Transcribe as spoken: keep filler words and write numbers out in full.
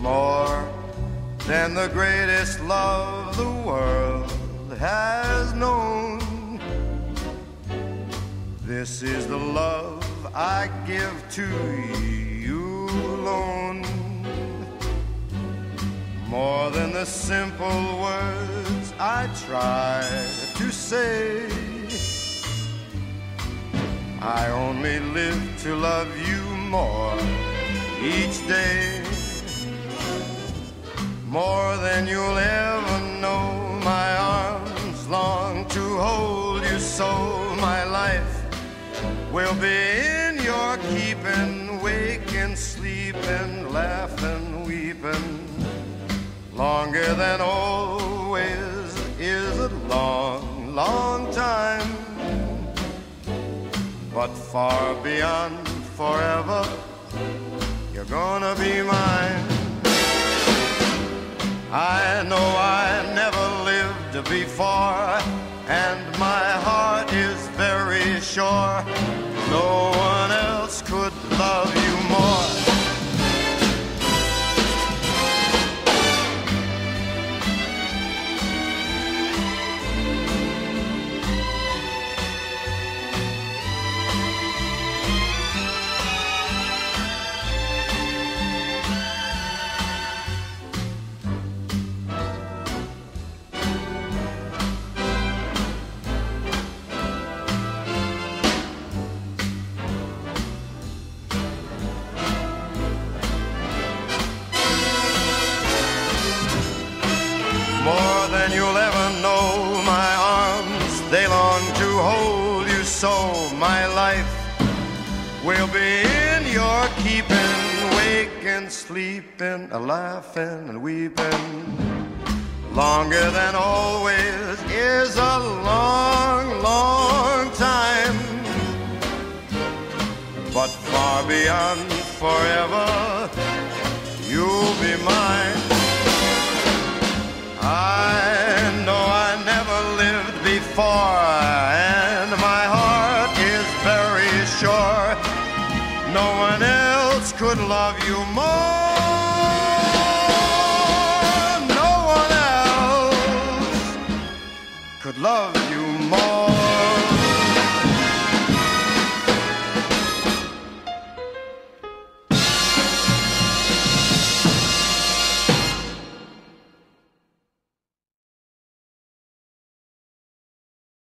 more than the greatest love the world has known. This is the love I give to you alone. More than the simple words I try to say, I only live to love you more each day. More than you'll ever know, my arms long to hold you so. My life will be in your keeping, waking, sleeping, laughing, weeping. Longer than always is a long, long time, but far beyond forever, you're gonna be mine. I know I never lived before, and my heart is very sure no one else could love you more. More than you'll ever know, my arms, they long to hold you so. My life will be in your keeping, waking, sleeping, laughing and weeping. Longer than always is a long, long time, but far beyond forever, you'll be mine. I know I never lived before, and my heart is very sure no one else could love you more. No one else could love